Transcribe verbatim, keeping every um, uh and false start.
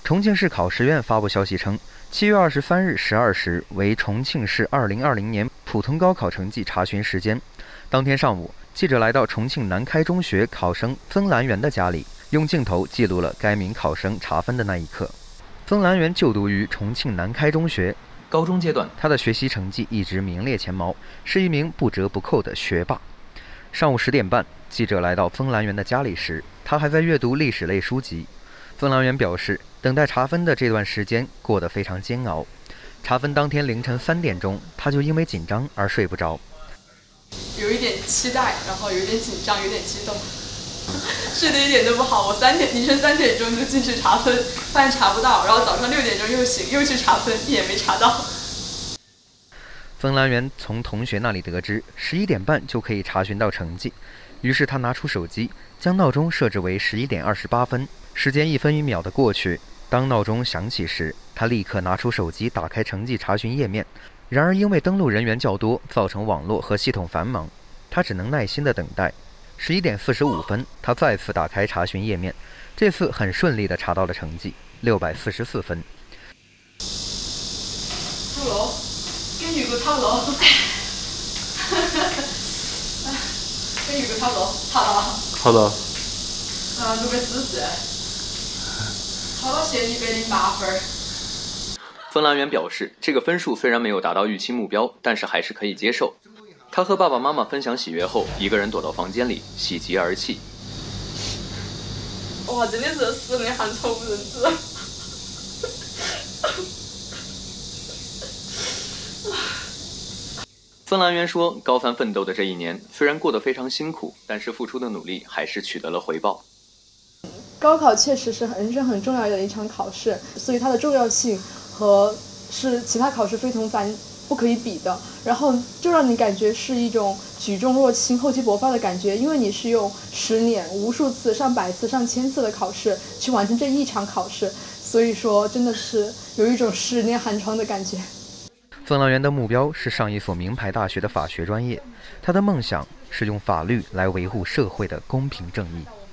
重庆市考试院发布消息称，七月二十三日十二时为重庆市二零二零年普通高考成绩查询时间。当天上午，记者来到重庆南开中学考生曾兰元的家里，用镜头记录了该名考生查分的那一刻。曾兰元就读于重庆南开中学，高中阶段他的学习成绩一直名列前茅，是一名不折不扣的学霸。上午十点半，记者来到曾兰元的家里时，他还在阅读历史类书籍。曾兰元表示，等待查分的这段时间过得非常煎熬。查分当天凌晨三点钟，他就因为紧张而睡不着。 有一点期待，然后有一点紧张，有点激动，睡得一点都不好。我三点凌晨三点钟就进去查分，发现查不到，然后早上六点钟又醒，又去查分，也没查到。 曾兰元从同学那里得知，十一点半就可以查询到成绩，于是他拿出手机，将闹钟设置为十一点二十八分。时间一分一秒的过去，当闹钟响起时，他立刻拿出手机打开成绩查询页面。然而因为登录人员较多，造成网络和系统繁忙，他只能耐心的等待。十一点四十五分，他再次打开查询页面，这次很顺利的查到了成绩六百四十四分。 差不多，跟预估差不多。跟预估差不多，查到了。 好的。 呃，六百四十四。考到线一百零八分。 曾兰元表示，这个分数虽然没有达到预期目标，但是还是可以接受。他和爸爸妈妈分享喜悦后，一个人躲到房间里，喜极而泣。 哇，真的是十年寒窗无人知。 曾兰元说，高三奋斗的这一年，虽然过得非常辛苦，但是付出的努力还是取得了回报。 高考确实是人生很重要的一场考试，所以它的重要性和是其他考试非同凡不可以比的。然后就让你感觉是一种举重若轻、厚积薄发的感觉，因为你是用十年、无数次、上百次、上千次的考试去完成这一场考试，所以说真的是有一种十年寒窗的感觉。 曾兰元的目标是上一所名牌大学的法学专业，他的梦想是用法律来维护社会的公平正义。